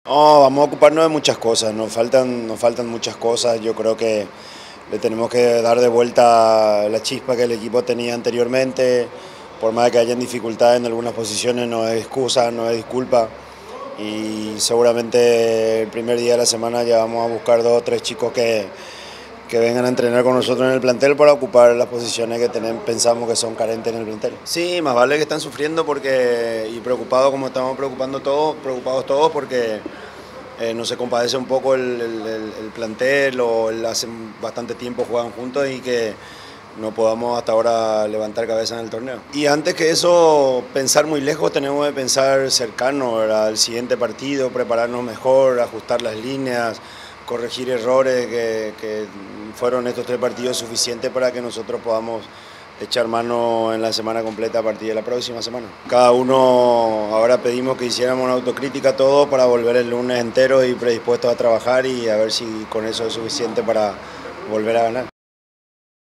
No, vamos a ocuparnos de muchas cosas, nos faltan muchas cosas. Yo creo que le tenemos que dar de vuelta la chispa que el equipo tenía anteriormente. Por más que hayan dificultades en algunas posiciones, no es excusa, no es disculpa. Y seguramente el primer día de la semana ya vamos a buscar 2 o 3 chicos que vengan a entrenar con nosotros en el plantel para ocupar las posiciones que pensamos que son carentes en el plantel. Sí, más vale que están sufriendo y preocupados como estamos preocupados todos porque no se compadece un poco el plantel, hace bastante tiempo juegan juntos y que no podamos hasta ahora levantar cabeza en el torneo. Y antes que eso, pensar muy lejos, tenemos que pensar cercano, ¿verdad? Al siguiente partido, prepararnos mejor, ajustar las líneas, corregir errores que fueron estos 3 partidos suficientes para que nosotros podamos echar mano en la semana completa a partir de la próxima semana. Cada uno, ahora pedimos que hiciéramos una autocrítica todos para volver el lunes entero y predispuestos a trabajar y a ver si con eso es suficiente para volver a ganar.